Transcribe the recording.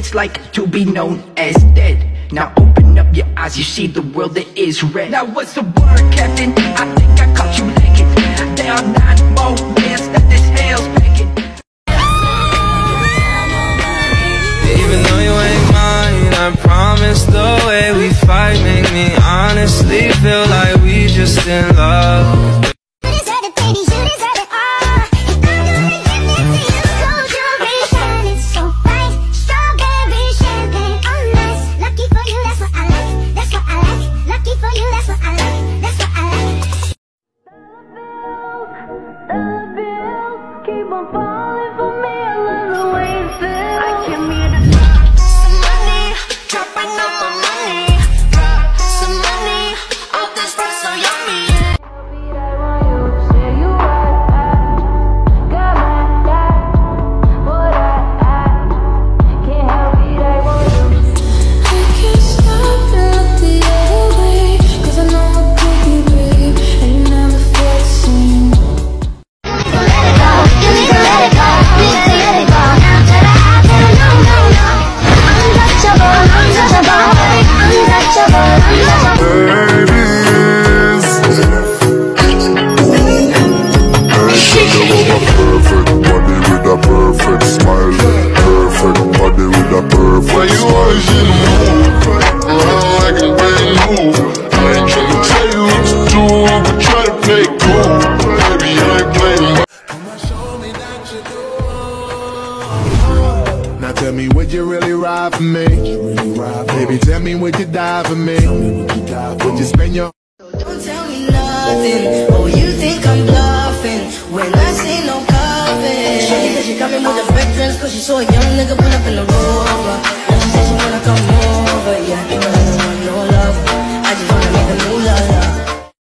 it's like to be known as dead. Now open up your eyes, you see the world that is red. Now what's the word, Captain? I think I caught you naked. There are 9 more lands that this hell's packing. Even though you ain't mine, I promise the way we fight make me honestly feel like we just in love. Now tell me, would you really ride for me? Baby, tell me, would you die for me? Would you spend your... Don't tell me nothing. Oh, you think I'm bluffing when I see no coffin. Shorty, cause she coming with the veterans, cause she saw a young nigga pull up in the road.